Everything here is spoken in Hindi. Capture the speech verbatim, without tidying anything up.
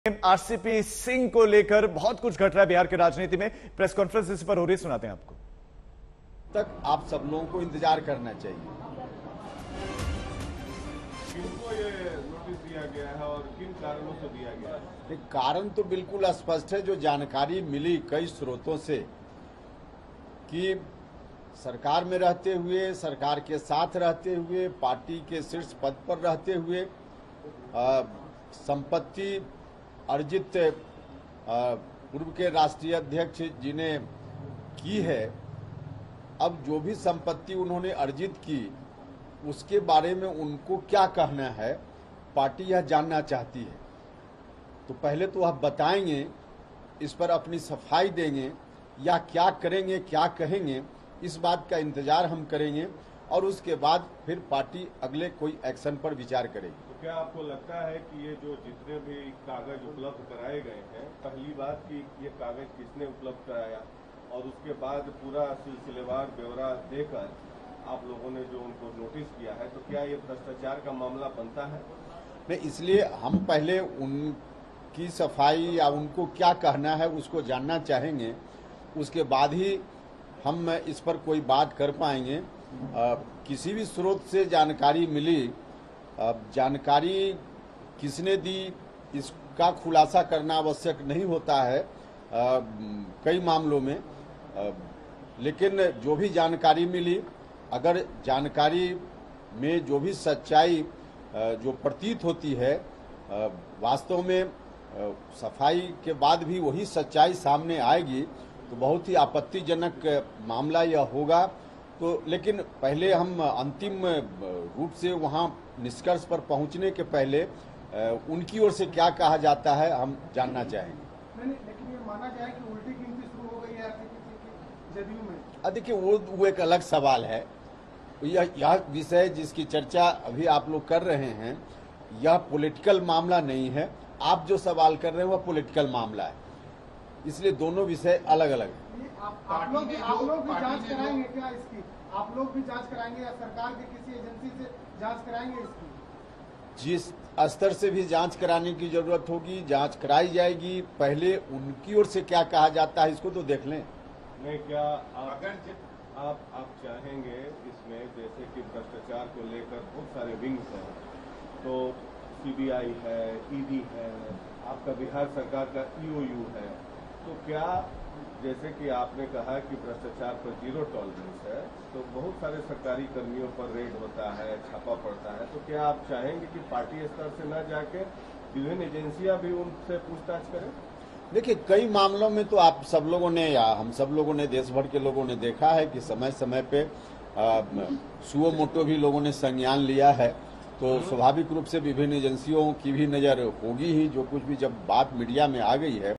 आरसीपी सिंह को लेकर बहुत कुछ घट रहा है बिहार के राजनीति में। प्रेस कॉन्फ्रेंस इस पर हो रही, सुनाते हैं आपको। तक आप सब लोगों को इंतजार करना चाहिए। किनको ये नोटिस दिया गया है और किन कारणों से दिया गया है? कारण तो बिल्कुल स्पष्ट है। जो जानकारी मिली कई स्रोतों से कि सरकार में रहते हुए, सरकार के साथ रहते हुए, पार्टी के शीर्ष पद पर रहते हुए संपत्ति अर्जित पूर्व के राष्ट्रीय अध्यक्ष जी ने की है, अब जो भी संपत्ति उन्होंने अर्जित की उसके बारे में उनको क्या कहना है, पार्टी यह जानना चाहती है। तो पहले तो वह बताएंगे, इस पर अपनी सफाई देंगे या क्या करेंगे, क्या कहेंगे, इस बात का इंतजार हम करेंगे और उसके बाद फिर पार्टी अगले कोई एक्शन पर विचार करेगी। तो क्या आपको लगता है कि ये जो जितने भी कागज उपलब्ध कराए गए हैं, पहली बात कि ये कागज किसने उपलब्ध कराया और उसके बाद पूरा सिलसिलेवार ब्यौरा देकर आप लोगों ने जो उनको नोटिस किया है, तो क्या ये भ्रष्टाचार का मामला बनता है? नहीं, इसलिए हम पहले उनकी सफाई या उनको क्या कहना है उसको जानना चाहेंगे, उसके बाद ही हम इस पर कोई बात कर पाएंगे। आ, किसी भी स्रोत से जानकारी मिली, आ, जानकारी किसने दी इसका खुलासा करना आवश्यक नहीं होता है आ, कई मामलों में, आ, लेकिन जो भी जानकारी मिली, अगर जानकारी में जो भी सच्चाई जो प्रतीत होती है, वास्तव में सफाई के बाद भी वही सच्चाई सामने आएगी तो बहुत ही आपत्तिजनक मामला यह होगा। तो लेकिन पहले हम अंतिम रूप से वहां निष्कर्ष पर पहुंचने के पहले उनकी ओर से क्या कहा जाता है हम जानना चाहेंगे। नहीं, लेकिन ये माना जाए कि उल्टी गिनती शुरू हो गई है जदयू में। देखिए, वो वो एक अलग सवाल है। यह यह विषय जिसकी चर्चा अभी आप लोग कर रहे हैं, यह पॉलिटिकल मामला नहीं है। आप जो सवाल कर रहे हैं वह पॉलिटिकल मामला है, इसलिए दोनों विषय अलग अलग हैं। आप, आप लोग भी आप लोग भी जांच कराएंगे क्या इसकी? आप लोग भी जांच कराएंगे या सरकार के किसी एजेंसी से जांच कराएंगे इसकी? जिस स्तर से भी जांच कराने की जरूरत होगी जांच कराई जाएगी। पहले उनकी ओर से क्या कहा जाता है इसको तो देख लें। नहीं, क्या आप आप, आप चाहेंगे इसमें, जैसे कि भ्रष्टाचार को लेकर बहुत सारे विंग्स हैं, तो सीबीआई है, ईडी है, आपका बिहार सरकार का ईओयू है, तो क्या जैसे कि आपने कहा कि भ्रष्टाचार पर जीरो टॉलरेंस है, तो बहुत सारे सरकारी कर्मियों पर रेड होता है, छापा पड़ता है, तो क्या आप चाहेंगे कि पार्टी स्तर से न जाके विभिन्न एजेंसियां भी उनसे पूछताछ करें? देखिए, कई मामलों में तो आप सब लोगों ने या हम सब लोगों ने, देश भर के लोगों ने देखा है कि समय समय पे सुओ मोटो भी लोगों ने संज्ञान लिया है। तो स्वाभाविक रूप से विभिन्न एजेंसियों की भी नज़र होगी ही। जो कुछ भी जब बात मीडिया में आ गई है